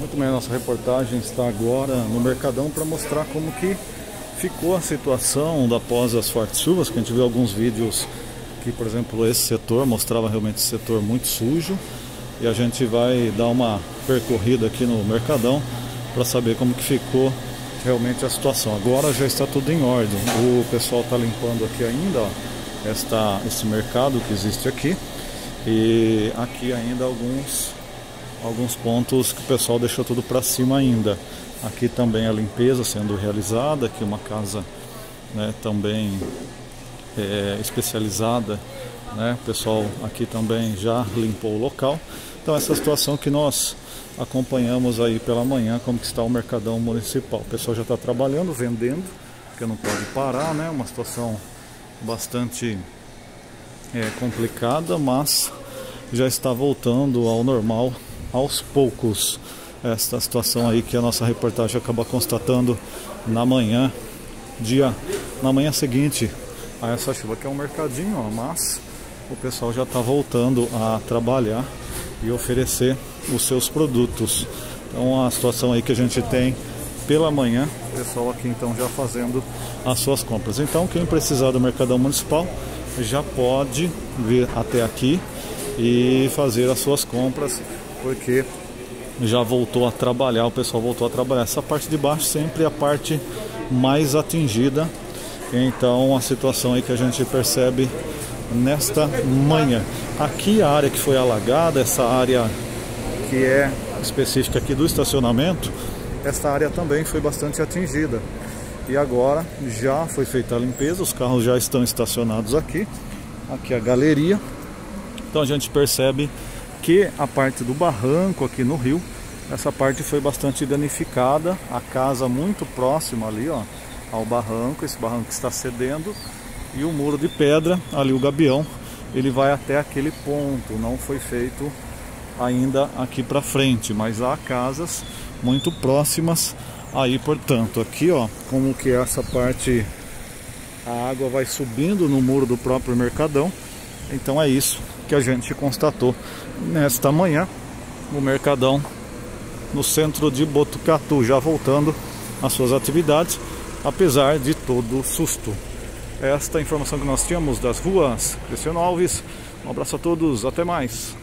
Muito bem, a nossa reportagem está agora no Mercadão para mostrar como que ficou a situação após as fortes chuvas, que a gente viu alguns vídeos que, por exemplo, esse setor mostrava realmente esse setor muito sujo, e a gente vai dar uma percorrida aqui no Mercadão para saber como que ficou realmente a situação. Agora já está tudo em ordem, o pessoal está limpando aqui ainda, ó, esse mercado que existe aqui, e aqui ainda alguns pontos que o pessoal deixou tudo para cima ainda. Aqui também a limpeza sendo realizada, aqui uma casa, né, também especializada, né? O pessoal aqui também já limpou o local. Então essa situação que nós acompanhamos aí pela manhã, como que está o Mercadão Municipal. O pessoal já está trabalhando, vendendo, porque não pode parar, né? Uma situação bastante complicada, mas já está voltando ao normal aos poucos. Esta situação aí que a nossa reportagem acaba constatando na manhã seguinte a essa chuva, que é um mercadinho, ó, mas o pessoal já está voltando a trabalhar e oferecer os seus produtos. Então a situação aí que a gente tem pela manhã, o pessoal aqui então já fazendo as suas compras. Então quem precisar do Mercadão Municipal já pode vir até aqui e fazer as suas compras, porque já voltou a trabalhar, o pessoal voltou a trabalhar. Essa parte de baixo sempre é a parte mais atingida. Então a situação aí que a gente percebe nesta manhã. Aqui a área que foi alagada, essa área que é específica aqui do estacionamento, essa área também foi bastante atingida. E agora já foi feita a limpeza, os carros já estão estacionados aqui. Aqui a galeria. Então a gente percebe que a parte do barranco aqui no rio, essa parte foi bastante danificada. A casa muito próxima ali, ó, ao barranco, esse barranco está cedendo, e o muro de pedra, ali o gabião, ele vai até aquele ponto, não foi feito ainda aqui para frente, mas há casas muito próximas aí, portanto, aqui ó, como que essa parte, a água vai subindo no muro do próprio Mercadão. Então é isso que a gente constatou nesta manhã, o Mercadão no centro de Botucatu, já voltando às suas atividades, apesar de todo o susto. Esta informação que nós tínhamos das ruas Cristiano Alves. Um abraço a todos, até mais.